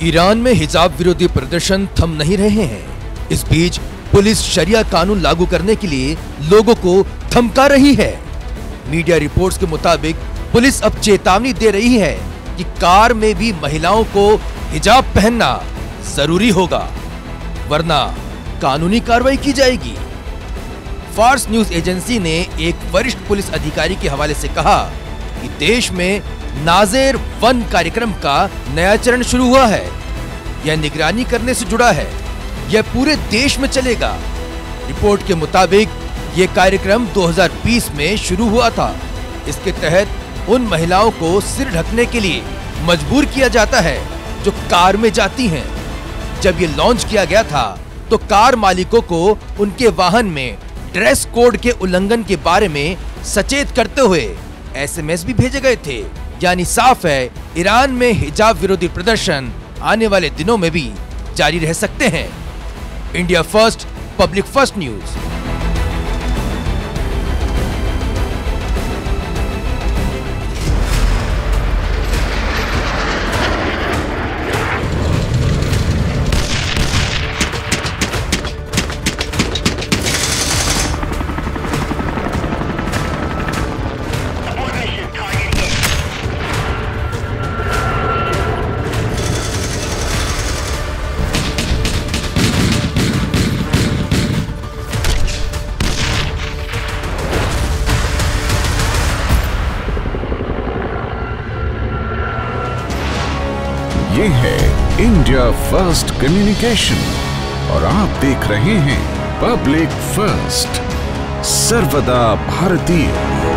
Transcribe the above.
Iran में हिजाब विरोधी प्रदर्शन थम नहीं रहे हैं। इस बीच पुलिस शरिया कानून लागू करने के लिए लोगों को धमका रही है। मीडिया रिपोर्ट्स के मुताबिक पुलिस अब चेतावनी दे रही है कि कार में भी महिलाओं को हिजाब पहनना जरूरी होगा, वरना कानूनी कार्रवाई की जाएगी। फार्स न्यूज एजेंसी ने एक वरिष्ठ पुलिस अधिकारी के हवाले से कहा कि देश में नाज़ेर वन कार्यक्रम का नया चरण शुरू हुआ है। यह निगरानी करने से जुड़ा है। यह पूरे देश में चलेगा। रिपोर्ट के मुताबिक यह कार्यक्रम 2020 में शुरू हुआ था। इसके तहत उन महिलाओं को सिर ढकने के लिए मजबूर किया जाता है जो कार में जाती हैं। जब ये लॉन्च किया गया था तो कार मालिकों को उनके वाहन में ड्रेस कोड के उल्लंघन के बारे में सचेत करते हुए SMS भी भेजे गए थे। यानी साफ है, ईरान में हिजाब विरोधी प्रदर्शन आने वाले दिनों में भी जारी रह सकते हैं। India first, public first news. ये है इंडिया फर्स्ट कम्युनिकेशन और आप देख रहे हैं पब्लिक फर्स्ट, सर्वदा भारतीय।